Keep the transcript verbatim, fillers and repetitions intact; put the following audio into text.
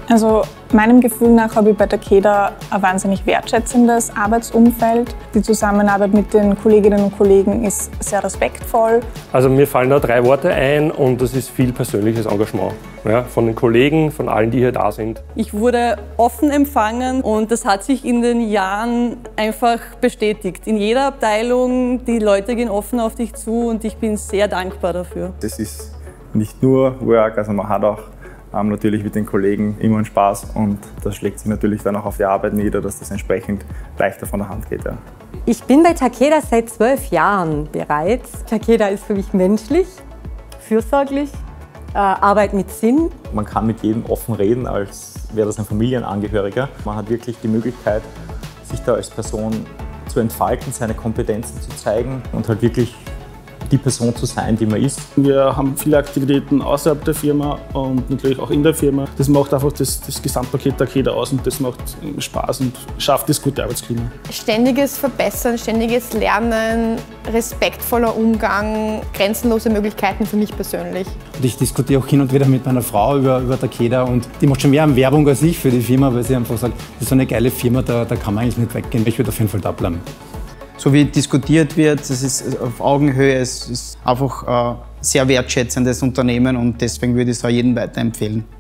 Also meinem Gefühl nach habe ich bei Takeda ein wahnsinnig wertschätzendes Arbeitsumfeld. Die Zusammenarbeit mit den Kolleginnen und Kollegen ist sehr respektvoll. Also mir fallen da drei Worte ein und das ist viel persönliches Engagement. Ja, von den Kollegen, von allen, die hier da sind. Ich wurde offen empfangen und das hat sich in den Jahren einfach bestätigt. In jeder Abteilung, die Leute gehen offen auf dich zu und ich bin sehr dankbar dafür. Das ist nicht nur Work, also man hat auch ähm, natürlich mit den Kollegen immer einen Spaß und das schlägt sich natürlich dann auch auf die Arbeit nieder, dass das entsprechend leichter von der Hand geht. Ja. Ich bin bei Takeda seit zwölf Jahren bereits. Takeda ist für mich menschlich, fürsorglich, äh, Arbeit mit Sinn. Man kann mit jedem offen reden, als wäre das ein Familienangehöriger. Man hat wirklich die Möglichkeit, sich da als Person zu entfalten, seine Kompetenzen zu zeigen und halt wirklich die Person zu sein, die man ist. Wir haben viele Aktivitäten außerhalb der Firma und natürlich auch in der Firma. Das macht einfach das, das Gesamtpaket Takeda aus und das macht Spaß und schafft das gute Arbeitsklima. Ständiges Verbessern, ständiges Lernen, respektvoller Umgang, grenzenlose Möglichkeiten für mich persönlich. Und ich diskutiere auch hin und wieder mit meiner Frau über, über Takeda und die macht schon mehr Werbung als ich für die Firma, weil sie einfach sagt, das ist so eine geile Firma, da, da kann man eigentlich nicht weggehen. Ich würde auf jeden Fall da bleiben. So wie diskutiert wird, das ist auf Augenhöhe, es ist einfach ein sehr wertschätzendes Unternehmen und deswegen würde ich es auch jedem weiterempfehlen.